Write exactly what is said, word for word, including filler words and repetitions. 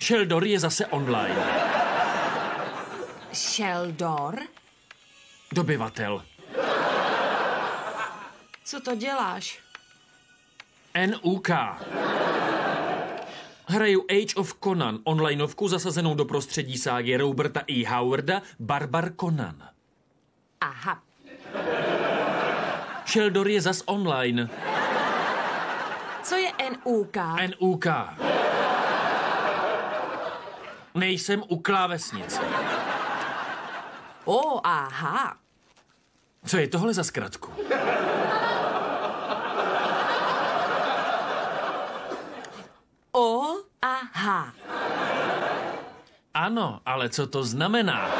Sheldor je zase online. Sheldor? Dobyvatel. Co to děláš? N U K. Hraju Age of Conan, onlineovku zasazenou do prostředí ságy Roberta E. Howarda, Barbar Conan. Aha. Sheldor je zas online. Co je N U K? N U K. Nejsem u klávesnice. O, aha. Co je tohle za zkratku? O, aha. Ano, ale co to znamená?